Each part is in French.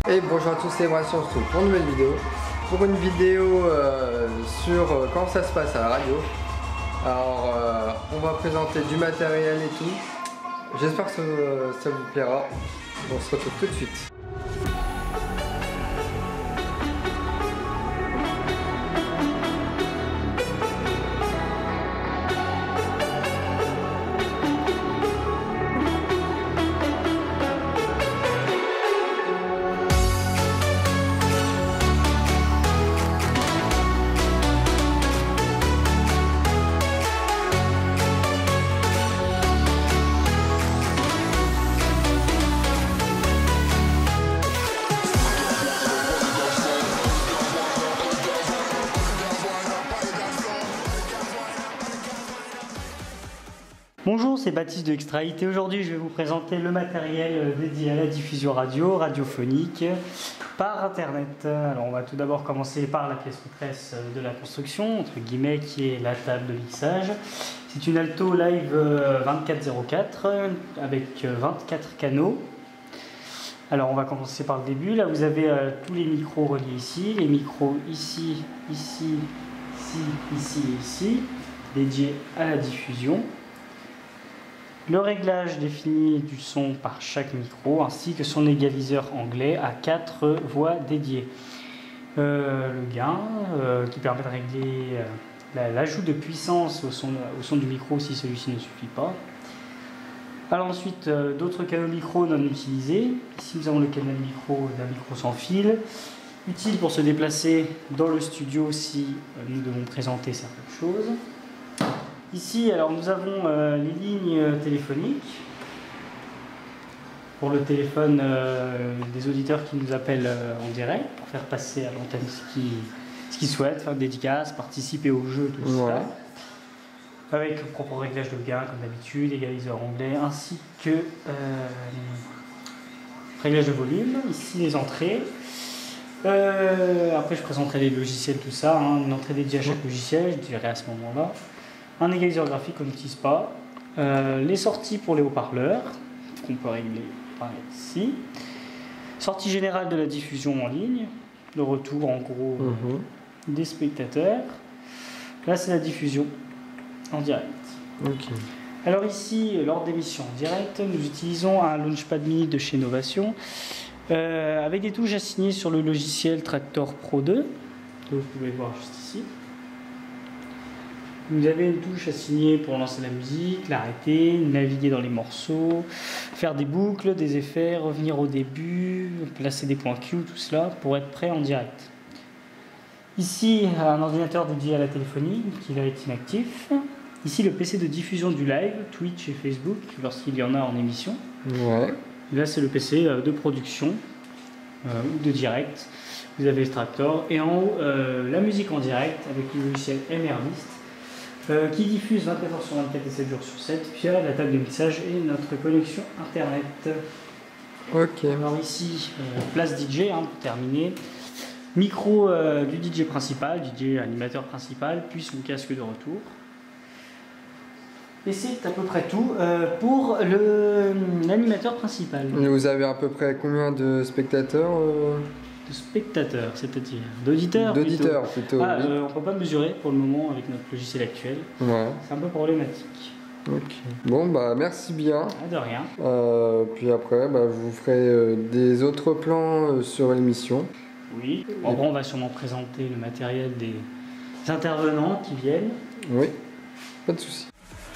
Et bonjour à tous, c'est Emra, on se retrouve pour une nouvelle vidéo. Pour une vidéo sur comment ça se passe à la radio. Alors on va présenter du matériel et tout. J'espère que ça vous plaira. On se retrouve tout de suite. Bonjour, c'est Baptiste de Extra Hit et aujourd'hui je vais vous présenter le matériel dédié à la diffusion radiophonique par internet. Alors on va tout d'abord commencer par la pièce maîtresse de la construction, entre guillemets, qui est la table de mixage. C'est une Alto Live 2404 avec 24 canaux. Alors on va commencer par le début. Là vous avez tous les micros reliés ici, les micros ici, ici, ici, ici et ici, dédiés à la diffusion. Le réglage défini du son par chaque micro, ainsi que son égaliseur anglais à 4 voix dédiées. Le gain qui permet de régler l'ajout de puissance au son du micro si celui-ci ne suffit pas. Alors ensuite, d'autres canaux micro non utilisés. Ici nous avons le canal micro d'un micro sans fil, utile pour se déplacer dans le studio si nous devons présenter certaines choses. Ici, alors nous avons les lignes téléphoniques pour le téléphone des auditeurs qui nous appellent en direct pour faire passer à l'antenne ce qu'ils souhaitent, faire des dédicaces, participer au jeu, tout ça. Avec le propre réglage de gain comme d'habitude, égaliseur anglais, ainsi que réglage de volume. Ici les entrées. Après je présenterai les logiciels, tout ça, hein, une entrée dédiée à chaque logiciel, je dirai à ce moment-là. Un égaliseur graphique qu'on n'utilise pas, les sorties pour les haut-parleurs, qu'on peut régler par ici, sortie générale de la diffusion en ligne, le retour en gros des spectateurs. Là c'est la diffusion en direct. Alors ici, lors d'émissions en direct, nous utilisons un Launchpad Mini de chez Novation, avec des touches assignées sur le logiciel Traktor Pro 2, que vous pouvez voir juste ici. Vous avez une touche assignée pour lancer la musique, l'arrêter, naviguer dans les morceaux, faire des boucles, des effets, revenir au début, placer des points Q, tout cela pour être prêt en direct. Ici, un ordinateur dédié à la téléphonie qui est inactif. Ici, le PC de diffusion du live, Twitch et Facebook, lorsqu'il y en a en émission. Là, c'est le PC de production ou de direct. Vous avez le Traktor et en haut, la musique en direct avec le logiciel MRList. Qui diffuse 24h sur 24 et 7 jours sur 7 via la table de mixage et notre connexion internet. Alors ici, place DJ pour terminer. Micro du DJ principal, DJ animateur principal, puis son casque de retour. Et c'est à peu près tout pour l'animateur principal. Vous avez à peu près combien de spectateurs spectateurs, c'est-à-dire d'auditeurs plutôt. On ne peut pas mesurer pour le moment avec notre logiciel actuel. C'est un peu problématique. Bon bah merci bien. De rien. Puis après je vous ferai des autres plans sur l'émission. Oui. Bon, on va sûrement présenter le matériel des intervenants qui viennent. Oui, pas de souci.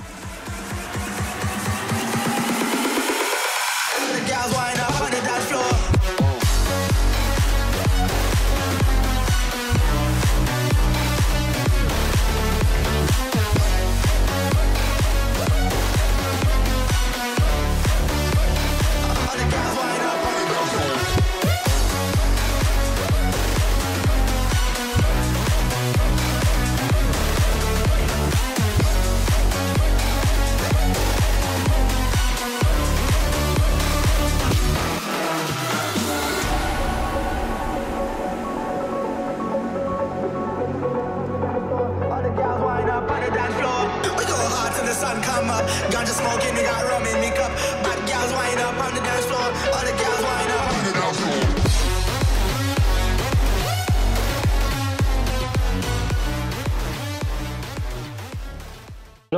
Ganja smoking, they got rum in me cup. Bad girls wind up on the dance floor. All the girls wind up on the dance floor.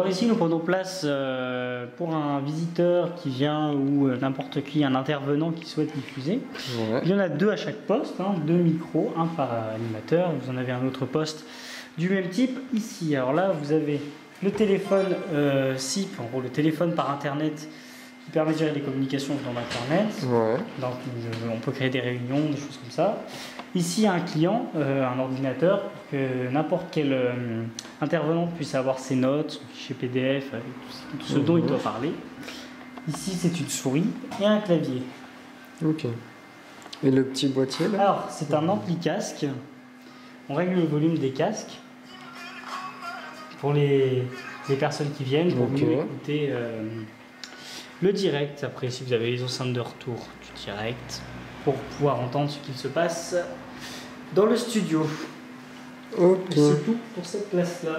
Alors ici, nous prenons place pour un visiteur qui vient ou n'importe qui, un intervenant qui souhaite diffuser. Ouais. Il y en a 2 à chaque poste, hein, 2 micros, un par animateur. Vous en avez un autre poste du même type ici. Alors là, vous avez le téléphone SIP, en gros le téléphone par Internet, qui permet de gérer les communications dans Internet. Ouais. Donc on peut créer des réunions, des choses comme ça. Ici, un client, un ordinateur, pour que n'importe quel intervenant puisse avoir ses notes, son fichier PDF, avec tout ce dont il doit parler. Ici, c'est une souris et un clavier. Ok. Et le petit boîtier là? Alors, c'est un ampli casque. On règle le volume des casques pour les personnes qui viennent, pour mieux écouter le direct. Après, si vous avez les enceintes de retour du direct, pour pouvoir entendre ce qu'il se passe dans le studio. Ok. C'est tout pour cette classe-là.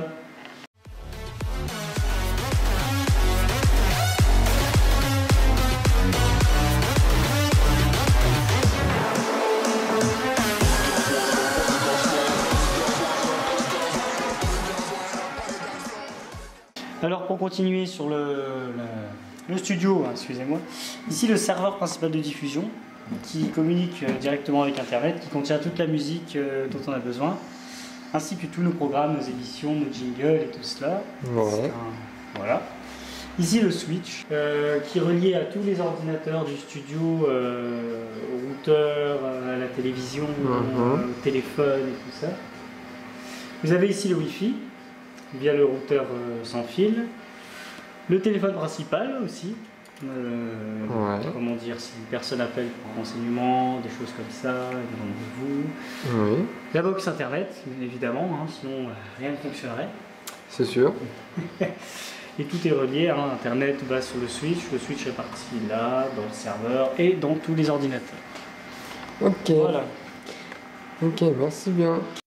Alors pour continuer sur le studio, excusez-moi, ici le serveur principal de diffusion qui communique directement avec Internet, qui contient toute la musique dont on a besoin, ainsi que tous nos programmes, nos émissions, nos jingles et tout cela. Ouais. Voilà. Ici le switch qui est relié à tous les ordinateurs du studio, au routeur, à la télévision, au téléphone et tout ça. Vous avez ici le Wi-Fi via le routeur sans fil, le téléphone principal aussi. Comment dire, si une personne appelle pour renseignements, des choses comme ça, des rendez-vous. Oui. La box internet, évidemment, hein, sinon rien ne fonctionnerait. C'est sûr. Et tout est relié, hein, internet va sur le switch est parti là, dans le serveur et dans tous les ordinateurs. Ok. Voilà. Ok, merci bien.